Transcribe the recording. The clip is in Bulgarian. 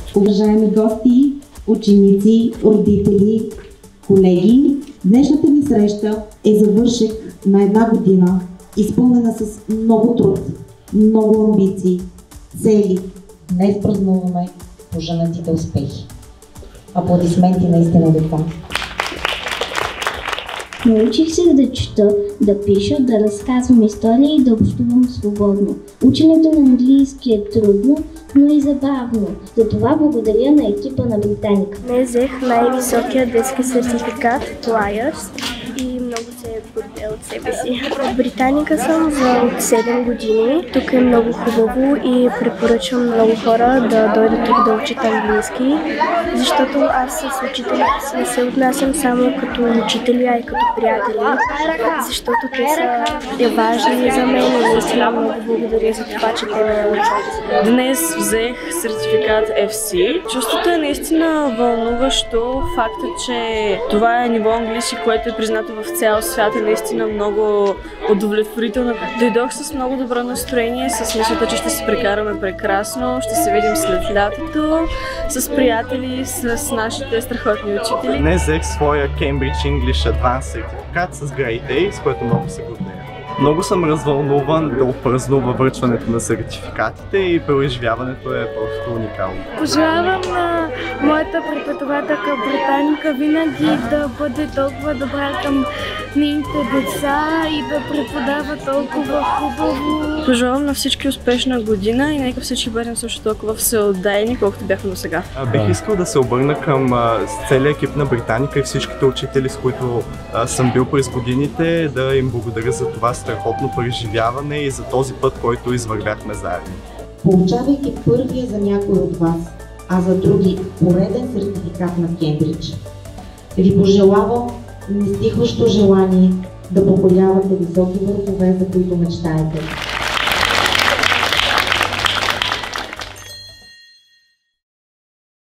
Уважаеми гости, ученици, родители, колеги, днешната ни среща е завършек на една година, изпълнена с много труд, много амбиции, цели. Днес празнуваме поженатите успехи. Аплодисменти наистина, деца! Научих се да чета, да пиша, да разказвам истории и да общувам свободно. Ученето на английски е трудно, но и забавно. Затова благодаря на екипа на Британика. Днес взех най-високия детски сертификат Flyers и много се гордея от себе си. В Британика съм за от 7 години. Тук е много хубаво и препоръчвам много хора да дойдат тук да учат английски, защото аз с учителите си не се отнасям само като учители, а и като приятели, защото те са важни за мен и наистина много благодаря за това, че те ме учат. Днес взех сертификат FC. Чувството е наистина вълнуващо. Факта, че това е ниво английски, което е признато в цял свят, е наистина много удовлетворително. Дойдох с много добро настроение, с мисълта, че ще се прекараме прекрасно, ще се видим след лятото, с приятели, с нашите страхотни учители. Днес взех своя Cambridge English Advanced сертификат с Grade A, с което много се гордея. Много съм развълнуван да отпразнува връчването на сертификатите и преживяването е просто уникално. Пожелавам на моята преподавателка Британика винаги да бъде толкова добра към нейните деца и да преподава толкова хубаво. Пожелавам на всички успешна година и нека всички бъдем също толкова всеотдайни, колкото бяхме до сега. Бих искал да се обърна към целия екип на Британика и всичките учители, с които съм бил през годините, да им благодаря за това страхотно преживяване и за този път, който извървяхме заедно. Получавайки първия за някой от вас, а за други пореден сертификат на Кембридж, ви пожелавам нестихващо желание да покорявате високи върхове, за които мечтаете.